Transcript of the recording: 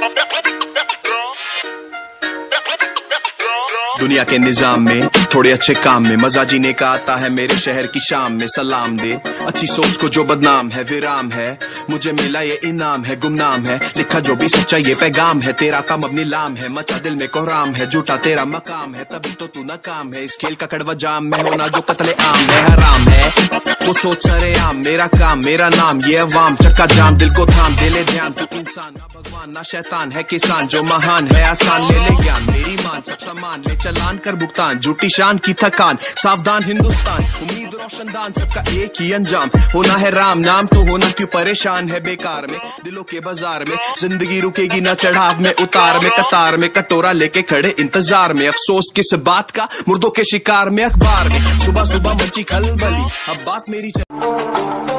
दुनिया के निजाम में थोड़े अच्छे काम में मजा जीने का आता है मेरे शहर की शाम में। सलाम दे अच्छी सोच को जो बदनाम है, विराम है मुझे मिला ये इनाम है, गुमनाम है लिखा जो भी सच्चा ये पैगाम है। तेरा काम अब नीलाम है, मचा दिल में कोहराम है, झूठा तेरा मकाम है, तभी तो तू नाकाम है। इस खेल का कड़वा जाम में होना जो कत्ले आम है, हराम है तो सोच सरे आम। मेरा काम मेरा नाम ये अवाम, चक्का जाम दिल को थाम, दे ले ध्यान तू इंसान ना भगवान ना शैतान है किसान, जो महान है आसान ले ले ज्ञान। मेरी मान सब समान ले चलान कर भुगतान, झूठी शान की थकान सावधान हिंदुस्तान। उम्मीद रोशनदान सबका एक ही अंजाम, होना है राम नाम तो होना क्यों परेशान है बेकार में। दिलों के बाजार में जिंदगी रुकेगी ना चढ़ाव में उतार में, कतार में कटोरा लेके खड़े इंतजार में। अफसोस किस बात का मुर्दों के शिकार में अखबार में, सुबह सुबह मची खलबली अब बात मेरी